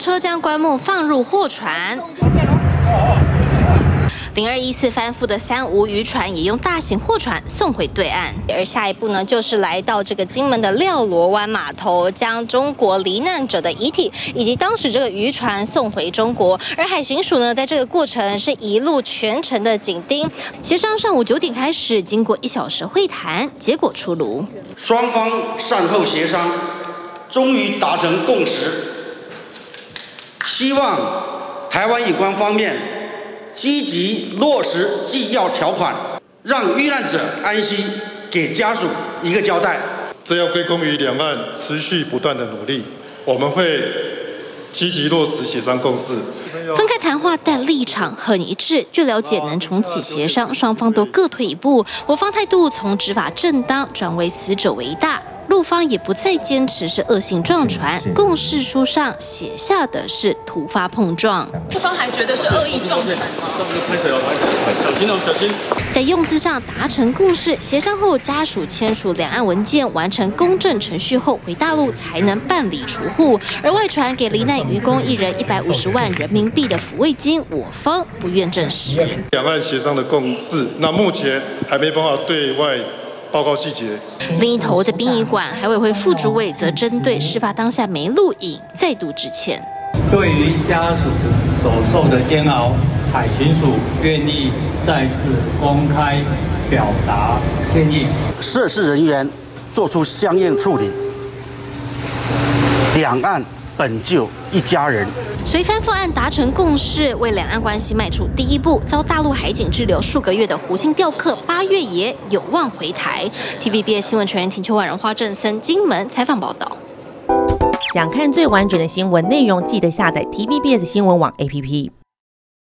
车将棺木放入货船。0214翻覆的三无渔船也用大型货船送回对岸，而下一步呢，就是来到这个金门的廖罗湾码头，将中国罹难者的遗体以及当时这个渔船送回中国。而海巡署呢，在这个过程是一路全程的紧盯，协商上午9点开始，经过1小时会谈，结果出炉， 双方善后协商，终于达成共识，希望台湾有关方面积极落实纪要条款，让遇难者安息，给家属一个交代。 这要归功于两岸持续不断的努力，我们会积极落实协商共识。 分开谈话，但立场很一致。据了解，能重启协商，双方都各退一步。我方态度从执法正当转为死者为大。陆方也不再坚持是恶性撞船，共识书上写下的是突发碰撞。 陆方还觉得是恶意撞船吗？ 小心哦，小心！ 在用字上达成共识，协商后家属签署两岸文件，完成公证程序后回大陆才能办理除户。而外传给罹难渔工1人150万人民币的抚慰金，我方不愿证实。 两岸协商的共识，那目前还没办法对外报告细节。 另一头，在殡仪馆，海委会副主委则针对事发当下没录影，再度致歉。 对于家属所受的煎熬，海巡署愿意再次公开表达歉意。 涉事人员做出相应处理，两岸本就一家人。 随翻覆案达成共识，为两岸关系迈出第一步，遭大陆海警滞留数个月的胡姓钓客，8月也有望回台。TVBS 新闻全人庭秋婉、人花正森金门采访报道。 想看最完整的新闻内容，记得下载 TVBS 新闻网 APP。